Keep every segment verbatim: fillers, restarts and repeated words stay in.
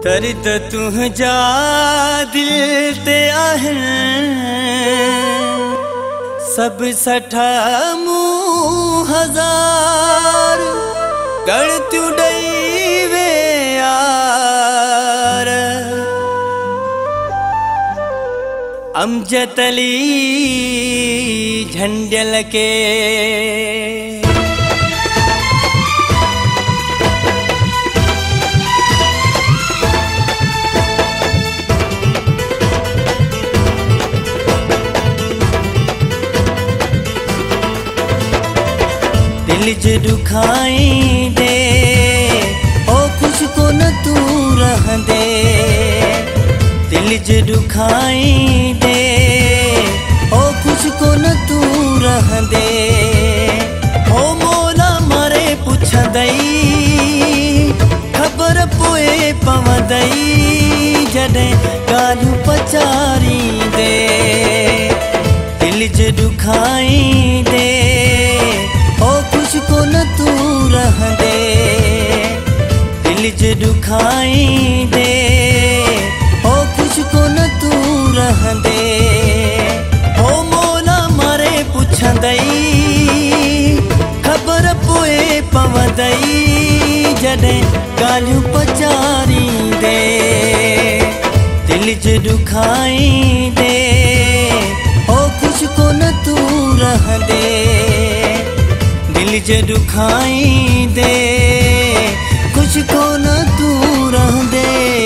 दर्द तुझा दिल ते सब सठा मुँह हजार गण त्यू डई वे यार अमजतली झंडल के दिल जे दुखाई दे ओ खुश को न तू रह दे दिल जे दुखाई दे ओ खुश को न तू रह दे ओ मोला मारे पुछ दई खबर पोए पवदई जडे गालू पचारी दे दिल जे दुखाई दे को न तू रह दे दिल जे दुखाई दे ओ खुश को न तू रह दे ओ मोला मारे पुछ दई खबर पोए पवदई जडे गालू पचारी दे दिल जे दुखाई दे ओ खुश को न तू रह दे दिल जे दुखाई दे कुछ को न तू रह दे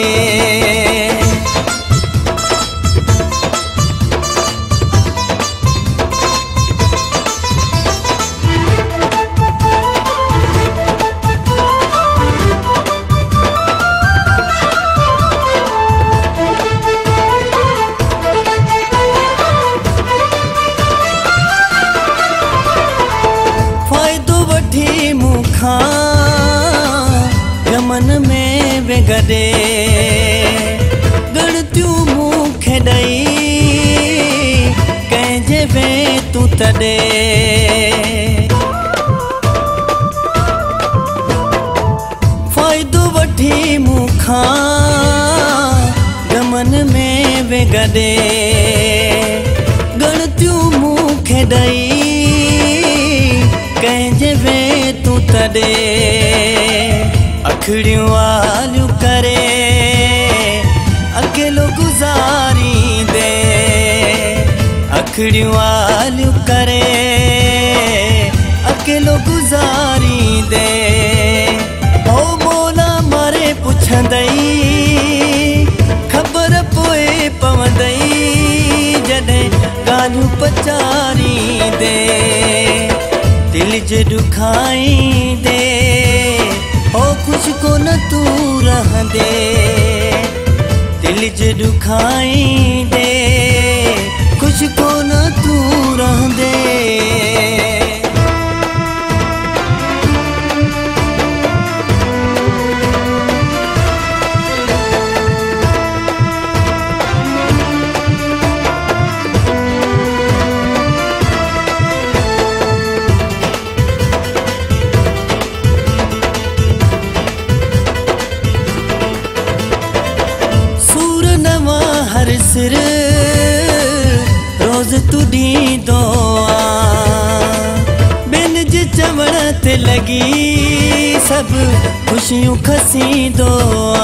गमन में बेगडे गणत्यू मुँह खेडई कंहिंजे वे तू तडे फ़ाइदो वठी मूंखां गमन में बेगडे गणत्यू मुँह खेडई कंहिंजे वे तू तडे अखड़ियों आलू करे अकेलो गुजारी दे अखड़ियों आलू करे अकेलो गुजारी दे ओ मोला मारे पुछ दई खबर पोए पवदई जडे गालू पचारी दे दिल जे दुखाई दे ओ खुश को न तू रह दे दिल जे दुखाई दे खुश को न तू रह दे हर सिर रोज तुडी दुआ बिन जे चवण ते लगी सब खुशियों खसी दुआ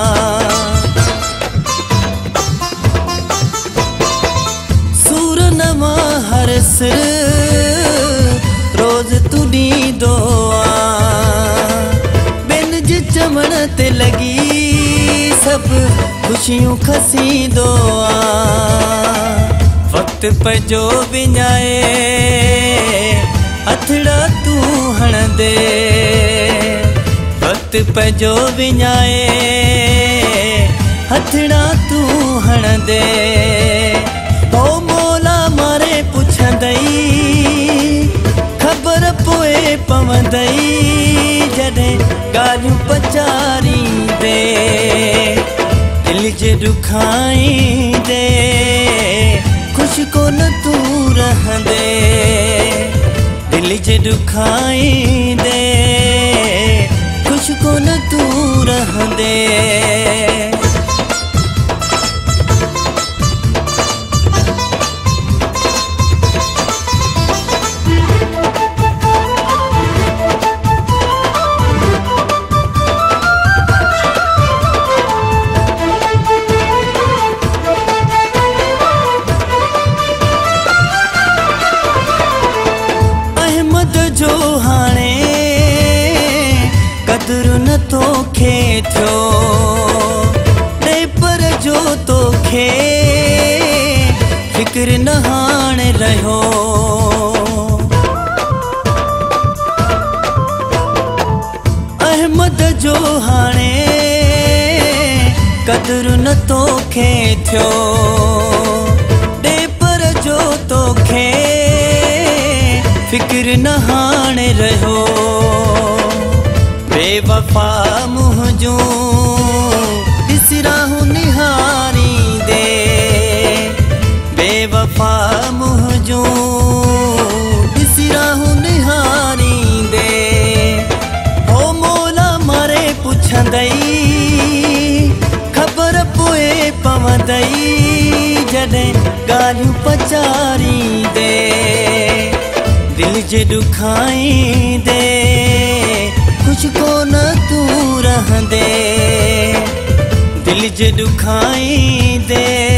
सूर नवा हर सिर रोज तुडी दुआ बिन जे चवण ते लगी सब खुशियों खसी दुआ वक्त पे जो विञाए हथड़ा तू हण दे वक्त पे जो विञाए हथड़ा तू हण दे ओ मोला मारे पुछ दई खबर पोए पवदई जडे गालू पचारी दे दिल जे दुखाई दे खुश को न तू रह दे दिल जे दुखाई दे खुश को न तू रह दे। न तोखे थियो ॾे पर जो तोखे फिक्र न हाणे रहियो। अहमद जो हाणे कदर न तोखे थियो ॾे पर जो तोखे फिक्र न हाणे रहियो। बेवफा मुंह जूं ॾिसी राहूं निहारींदे, बेवफा मुंह जूं ॾिसी राहूं निहारींदे, हो मौला मारे पुछंदई ख़बर पोइ पवंदई जॾहिं ॻाल्हियूं पचारींदे। दिल जे ॾुखाईंदे कुछ कोन तूं रहंदे, दिल जे ॾुखाईंदे